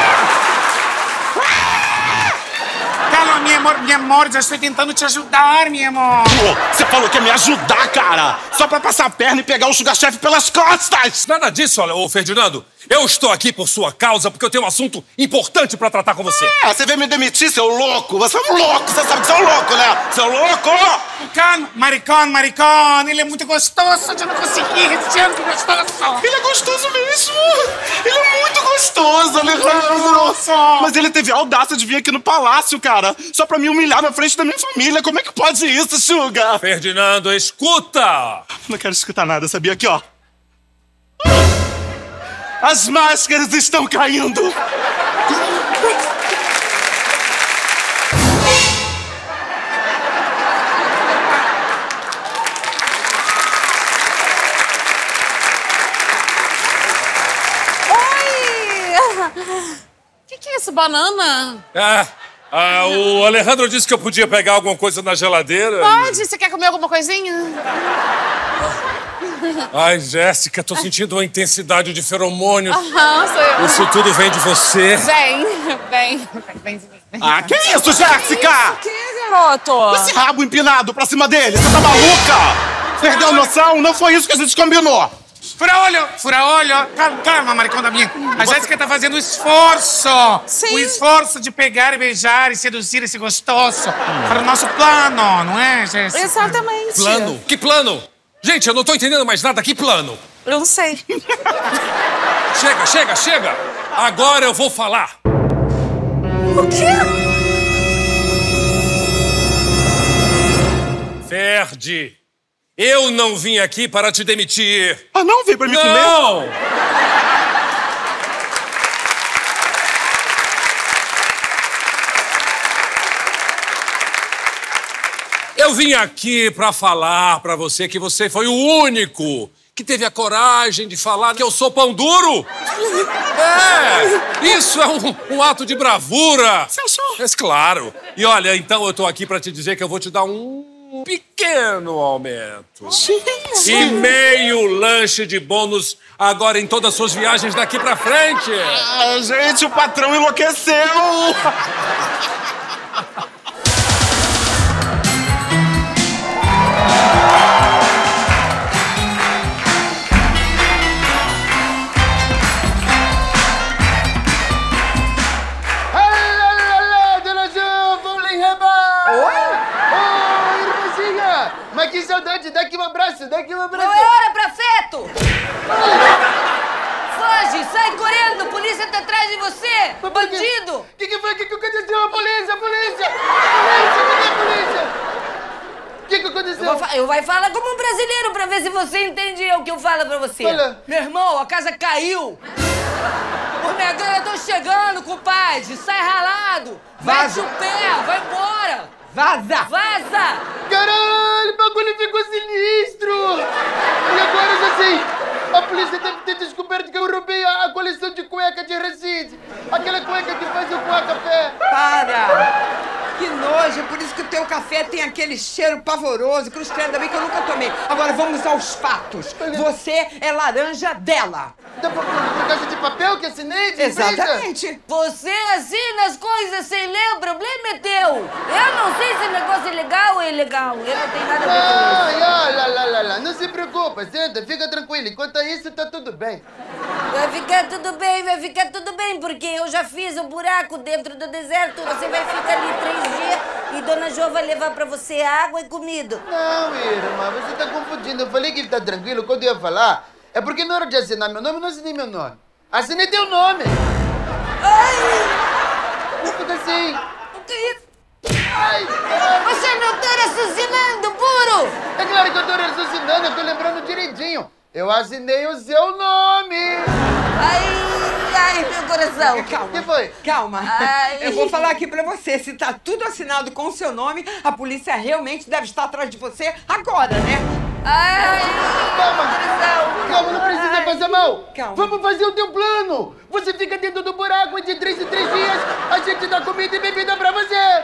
Calma, meu amor, meu amor, já estou tentando te ajudar, meu amor. Pô, você falou que ia me ajudar, cara! Só pra passar a perna e pegar o Sugar Chef pelas costas! Nada disso, olha, ô Ferdinando. Eu estou aqui por sua causa porque eu tenho um assunto importante pra tratar com você. É, você veio me demitir, seu louco! Você é um louco! Você sabe que você é um louco, né? Seu louco! Calma, maricón, maricón, ele é muito gostoso, eu não consegui resistir, que gostoso. Ele é gostoso mesmo! Ele é muito gostoso, Alejandro! Mas ele teve a audácia de vir aqui no palácio, cara, só pra me humilhar na frente da minha família. Como é que pode isso, Sugar? Ferdinando, escuta! Não quero escutar nada, sabia? Aqui, ó. As máscaras estão caindo! O que, que é isso, banana? Ah, ah, o Alejandro disse que eu podia pegar alguma coisa na geladeira. Pode, você quer comer alguma coisinha? Ai, Jéssica, tô sentindo uma intensidade de feromônio. Aham, sou eu. Isso tudo vem de você. Vem, vem. Vem, vem. Ah, que isso, Jéssica? Que isso, garoto? Esse rabo empinado pra cima dele, você tá maluca? Perdeu a noção? Não foi isso que a gente combinou. Fura-olho, fura-olho. Calma, calma, maricão da minha. A Jéssica tá fazendo um esforço. Sim. O esforço de pegar e beijar e seduzir esse gostoso. Para o nosso plano, não é, Jéssica? Exatamente. Plano? Que plano? Gente, eu não tô entendendo mais nada. Que plano? Eu não sei. Chega, chega, chega. Agora eu vou falar. O quê? Ferdi, eu não vim aqui para te demitir. Ah, não? Veio pra me comer? Não! Eu vim aqui pra falar pra você que você foi o único que teve a coragem de falar que eu sou pão duro. É, isso é um, um ato de bravura. Você achou? É claro. E olha, então eu tô aqui pra te dizer que eu vou te dar um pequeno aumento. Gente! E meio lanche de bônus agora em todas as suas viagens daqui pra frente. Ah, gente, o patrão enlouqueceu! Mas que saudade, dá aqui um abraço, dá aqui um abraço. Não é hora pra feto! Foge, sai correndo, a polícia tá atrás de você, bandido! O que, que foi? O que, que aconteceu? A polícia, a polícia! Polícia, cadê a polícia? O que, que aconteceu? Eu, vou, eu vai falar como um brasileiro pra ver se você entende o que eu falo pra você. Fala. Meu irmão, a casa caiu! Ô, negão, eu tô chegando, compadre! Sai ralado! Bate o pé, vai embora! Vaza! Vaza! Caralho, o bagulho ficou sinistro! E agora eu já sei! A polícia deve ter descoberto que eu roubei a, a coleção de cueca de Reside! Aquela cueca que faz o cueca café! Para! Que nojo, é por isso que o teu café tem aquele cheiro pavoroso. Cruz credo, ainda bem que eu nunca tomei. Agora vamos aos fatos. Você é laranja dela. Por, por, por causa de papel que assinei? De Exatamente. empresa? Você assina as coisas sem ler, o problema é teu. Eu não sei se o negócio é legal ou ilegal. Eu não tenho nada a ver com Ah, isso. lá, lá, lá, lá, lá. Não se preocupa, senta, fica tranquilo. Enquanto isso, tá tudo bem. Vai ficar tudo bem, vai ficar tudo bem, porque eu já fiz um buraco dentro do deserto. Você vai ficar ali três dias e Dona Jo vai levar pra você água e comida. Não, irmã, você tá confundindo. Eu falei que ele tá tranquilo quando eu ia falar. É porque na hora de assinar meu nome, eu não assinei meu nome. Assinei teu nome. Ai! Não fica assim. O que é isso? Ai, ai. Você não tá raciocinando, puro! É claro que eu tô raciocinando, eu tô lembrando direitinho. Eu assinei o seu nome. Ai, ai, meu coração. Calma. O que foi? Calma. Ai. Eu vou falar aqui pra você. Se tá tudo assinado com o seu nome, a polícia realmente deve estar atrás de você agora, né? Ai, Calma. coração. Calma, não precisa Ai. passar mal. Calma. Vamos fazer o teu plano. Você fica dentro do buraco e de três em três dias a gente dá comida e bebida pra você.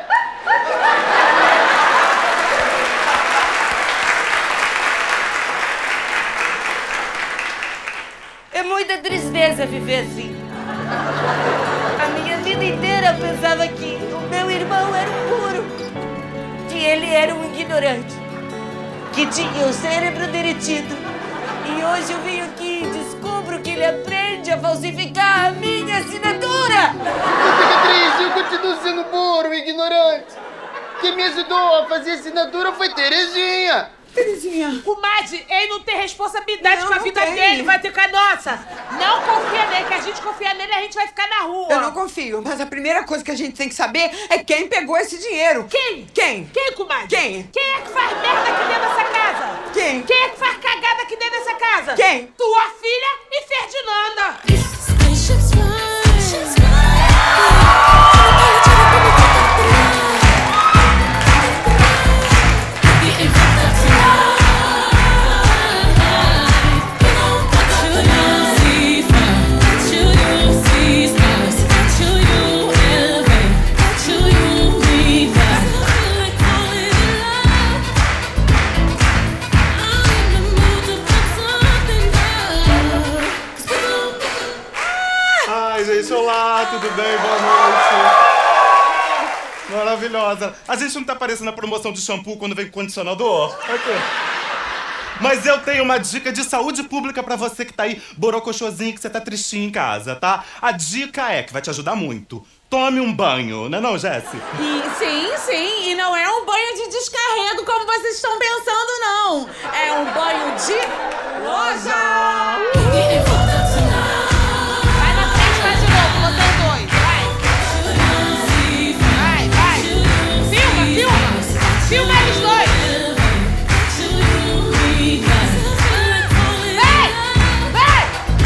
É muita tristeza viver assim. A minha vida inteira eu pensava que o meu irmão era um puro, que ele era um ignorante, que tinha o cérebro derretido. E hoje eu venho aqui e descubro que ele aprende a falsificar a minha assinatura. Não fica triste, eu continuo sendo burro, ignorante. Quem me ajudou a fazer a assinatura foi Terezinha. Terezinha. Comadre, ele não tem responsabilidade não, com a vida tem. dele, vai ter com a nossa. Não confia nele, que a gente confia nele e a gente vai ficar na rua. Eu não confio, mas a primeira coisa que a gente tem que saber é quem pegou esse dinheiro. Quem? Quem? Quem, comadre? Quem? Quem é que faz merda aqui dentro dessa casa? Quem? Quem é que faz cagada aqui dentro dessa casa? Quem? Tua filha e Ferdinanda. Gente, olá, tudo bem? Boa noite. Maravilhosa. A gente não tá parecendo a promoção de shampoo quando vem com condicionador? Aqui. Mas eu tenho uma dica de saúde pública pra você que tá aí borocochosinho, que você tá tristinho em casa, tá? A dica é, que vai te ajudar muito. Tome um banho, não é não, Jéssica? E, sim, sim. E não é um banho de descarrego como vocês estão pensando, não. É um banho de loja. Filma eles dois! Vem! Vem!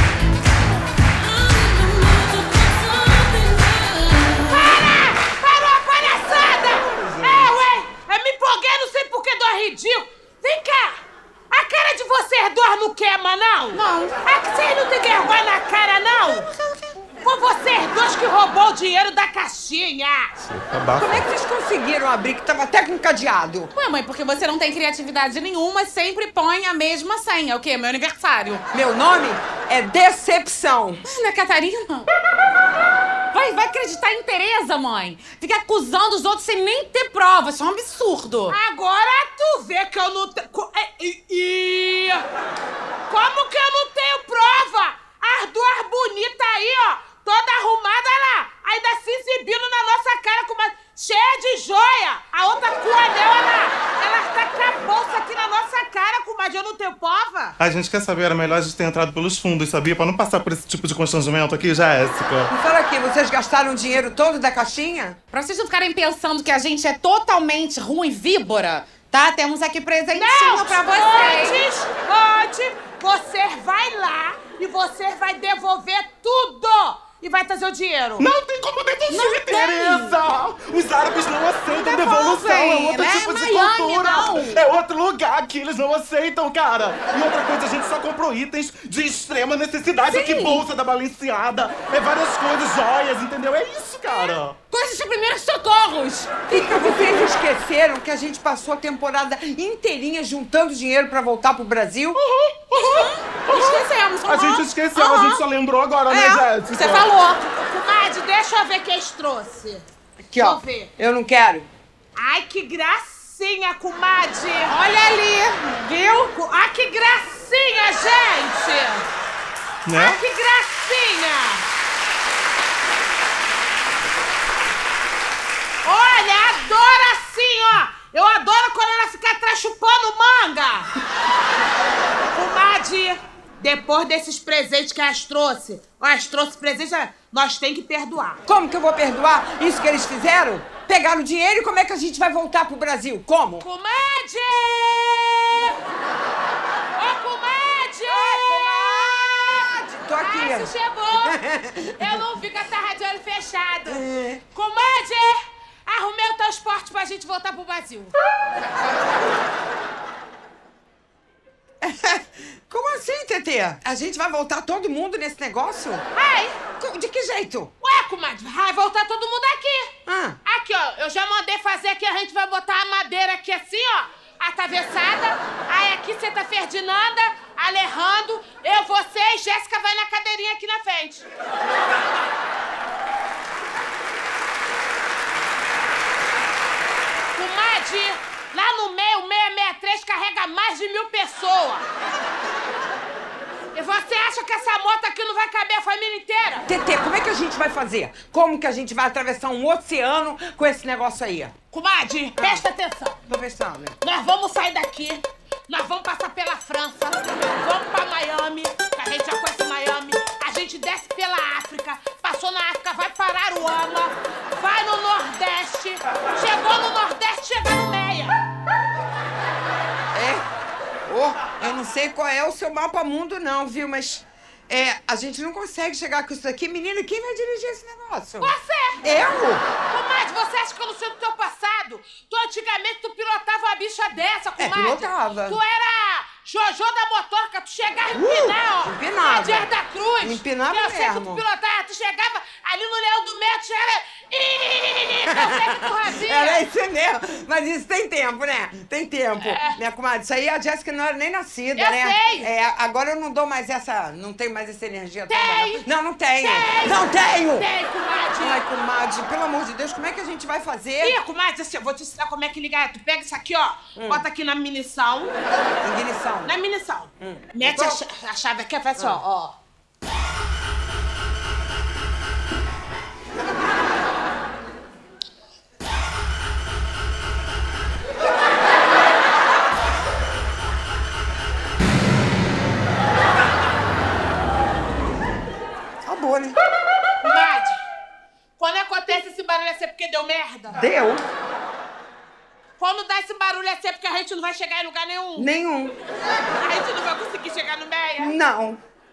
Para! Parou a palhaçada! É, ué! Eu me empolguei, não sei por que dó ridículo! Vem cá! A cara de vocês dois não queima, não? Não. É que vocês não têm vergonha na cara, não? Foi vocês dois que roubou o dinheiro da caixinha! Como é que vocês conseguiram abrir que tava até com cadeado? Ué, mãe, porque você não tem criatividade nenhuma, sempre põe a mesma senha. O quê? Meu aniversário. Meu nome é Decepção. Não é Catarina? Vai, vai acreditar em Tereza, mãe? Fica acusando os outros sem nem ter prova. Isso é um absurdo. Agora tu vê que eu não tenho... Como que eu não tenho prova? As duas bonitas aí, ó, toda arrumada lá, ainda se exibindo na nossa cara com uma... cheia de joia. A outra com o anel, ela, ela tá com a bolsa aqui na nossa cara, comadre, eu não tenho prova. A gente quer saber, era melhor a gente ter entrado pelos fundos, sabia? Pra não passar por esse tipo de constrangimento aqui, Jéssica. Me fala aqui, vocês gastaram o dinheiro todo da caixinha? Pra vocês não ficarem pensando que a gente é totalmente ruim víbora, tá? Temos aqui presentinho não, pra vocês. Antes, antes, você vai lá e você vai devolver tudo. E vai trazer o dinheiro. Não tem como devolver, Tereza! Os árabes não aceitam devolução. É outro né? tipo de Miami, cultura. Não. É outro lugar que eles não aceitam, cara. E outra coisa, a gente só comprou itens de extrema necessidade. Sim. Aqui, bolsa da Balenciaga. É várias coisas, joias, entendeu? É isso, cara. Coisas de primeiros socorros. Fica, vocês esqueceram que a gente passou a temporada inteirinha juntando dinheiro pra voltar pro Brasil? Uhum, uhum, uhum. Esquecemos. Uhum. A gente esqueceu, uhum. a gente só lembrou agora, é. né, Jéssica? Você falou. Comadre, deixa eu ver quem eles trouxe. Aqui, ó. Ver. Eu não quero. Ai, que gracinha, comadre. Olha ali, viu? Ai, que gracinha, gente. Né? Ai, que gracinha. Olha, adoro assim, ó. Eu adoro quando ela fica atrás chupando manga. Comadre, depois desses presentes que elas trouxe, ó, elas trouxe presentes, nós tem que perdoar. Como que eu vou perdoar isso que eles fizeram? Pegaram o dinheiro e como é que a gente vai voltar pro Brasil? Como? Comadre! Ô, comadre! Oi, comadre! Tô aqui. Ah, você chegou. Eu não vi que ela tava de olho fechado. É. Comadre! Arrumei o transporte pra gente voltar pro Brasil. Como assim, Tetê? A gente vai voltar todo mundo nesse negócio? Ai! De que jeito? Ué, comadre, vai voltar todo mundo aqui. Ah. Aqui, ó, eu já mandei fazer aqui, a gente vai botar a madeira aqui assim, ó, atravessada. Aí aqui senta Ferdinanda, Alejandro, eu, você e Jéssica vai na cadeirinha aqui na frente. Comadre, lá no meio, o seiscentos e sessenta e três carrega mais de mil pessoas. E você acha que essa moto aqui não vai caber a família inteira? Tetê, como é que a gente vai fazer? Como que a gente vai atravessar um oceano com esse negócio aí? Comadre, presta atenção. Tô pensando. Nós vamos sair daqui, nós vamos passar pela França, vamos pra Miami, que a gente já conhece Miami, a gente desce pela África, passou na África, vai para Aruana, vai no Nordeste, chegou no Nordeste, chega no Meia. É? Oh, eu não sei qual é o seu mapa mundo não, viu? Mas é, a gente não consegue chegar com isso aqui. Menina, quem vai dirigir esse negócio? Você! Eu? Comadre, você acha que eu não sei do teu passado? Tu antigamente tu pilotava uma bicha dessa, comadre. É, pilotava. Tu era Jojo da motorca, tu chegava a Uh, empinar, ó. empinava. Dias da Cruz. Empinava eu sei que mesmo. tu pilotava, tu chegava ali no Leão do Metro, tu era... Eu sei que tu razia. Era isso mesmo. Mas isso tem tempo, né? Tem tempo. É. Minha comadre, isso aí a Jéssica não era nem nascida, eu né? sei. É, agora eu não dou mais essa... Não tenho mais essa energia Tem. toda. Não, não, não tenho. Tem. Não tenho. Tem, comadre. Ai, comadre, pelo amor de Deus, como é que a gente vai fazer? Ih, comadre, assim, eu vou te ensinar como é que ligar. Tu pega isso aqui, ó, hum. bota aqui na minição. Ignição. Na minição. Hum. Mete a, cha a chave aqui, faz assim, hum. ó, ó. Acabou, né? Comadre, quando acontece esse barulho assim é porque deu merda? Deu. Quando dá esse barulho assim é porque a gente não vai chegar em lugar nenhum? Nenhum. A gente não vai conseguir chegar no Meia? Não.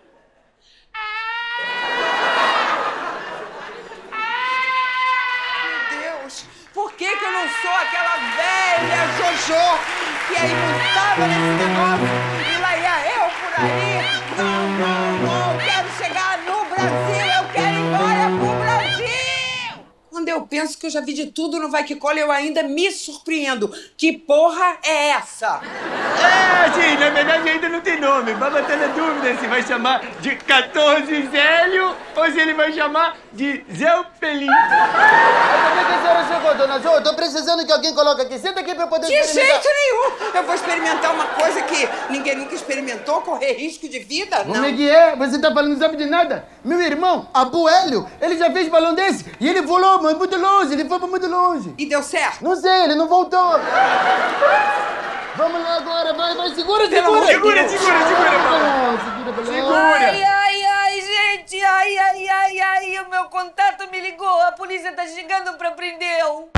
Meu Deus, por que que eu não sou aquela velha Jojo que aí montava nesse negócio e lá ia eu por aí? Não, não, não, eu quero chegar no Brasil, eu quero ir embora pro Brasil! Quando eu penso que eu já vi de tudo no Vai Que Cola, eu ainda me surpreendo. Que porra é essa? É, sim, na verdade ainda não tem nome. Vai bater na dúvida se vai chamar de quatorze Zélio ou se ele vai chamar de Zelpelin. Como é que a senhora chegou, dona Jo? Eu tô precisando que alguém coloque aqui. Senta aqui pra eu poder De experimentar. jeito nenhum! Eu vou experimentar uma coisa que ninguém nunca experimentou, correr risco de vida? Não. Como é que é? Você tá falando, não sabe de nada? Meu irmão, Abu Hélio, ele já fez balão desse e ele voou, mas muito longe, ele foi pra muito longe. E deu certo? Não sei, ele não voltou. Vamos lá agora, vai, vai, segura, segura. Segura, segura, segura, mano. Segura, balão. Segura. Ai, ai, ai, gente, ai, ai, ai, ai, o meu contato me ligou, a polícia tá chegando pra prender-o.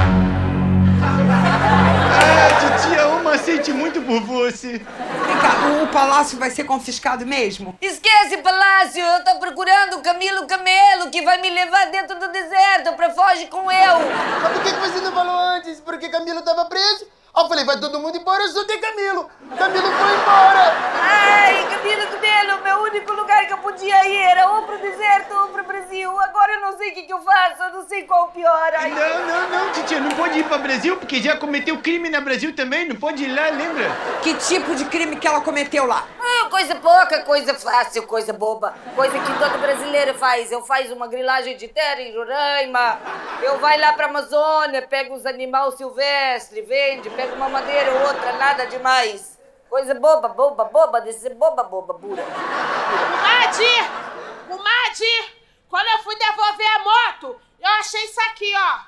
Ah, titia, uma sente muito por você. Vem cá, o palácio vai ser confiscado mesmo? Esquece, Palácio, eu tô procurando o Camilo Camelo, que vai me levar dentro do deserto pra foge com eu. Mas por que que você não falou antes? Porque Camilo tava preso? Eu falei, vai todo mundo embora, eu só tenho Camilo. Camilo foi embora. Ai, Camilo Camelo, o meu único lugar que eu podia ir era ou pro deserto ou pro Brasil. Agora eu não sei o que que eu faço, eu não sei qual o pior. Ai. Não, não, não, titia, não pode ir pra Brasil, porque já cometeu crime no Brasil também, não pode ir lá, lembra? Que tipo de crime que ela cometeu lá? Ah, coisa pouca, coisa fácil, coisa boba. Coisa que todo brasileiro faz. Eu faço uma grilagem de terra em Roraima. Eu vai lá pra Amazônia, pego uns animais silvestres, vende, pego uma madeira ou outra, nada demais. Coisa boba, boba, boba, desse boba, boba, burra. Comadre! Comadre! Quando eu fui devolver a moto, eu achei isso aqui, ó.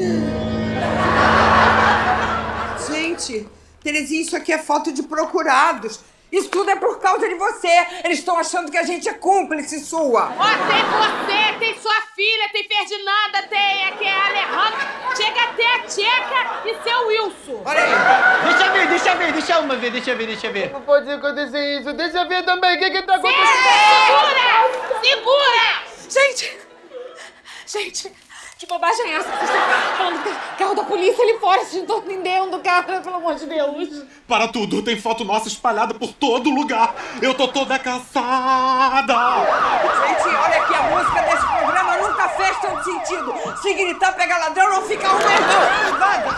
Gente, Terezinha, isso aqui é foto de procurados. Isso tudo é por causa de você. Eles estão achando que a gente é cúmplice sua. Ó, tem você, tem sua filha, tem Ferdinanda, tem aqui a Alejandra. Chega até a Tcheca e seu Wilson. Olha aí. Deixa eu ver, deixa eu ver, deixa uma ver, deixa eu ver, deixa eu ver. Não pode acontecer isso. Deixa eu ver também o que que tá Sim, acontecendo. segura! Segura! Gente! Gente, que bobagem é essa? Vocês estão falando que o carro da polícia ali fora, vocês não estão entendendo, cara, pelo amor de Deus. Para tudo, tem foto nossa espalhada por todo lugar. Eu tô toda cansada. Gente, olha aqui, a música desse programa nunca fez todo sentido. Se gritar, pega ladrão, não fica um, não. Vai,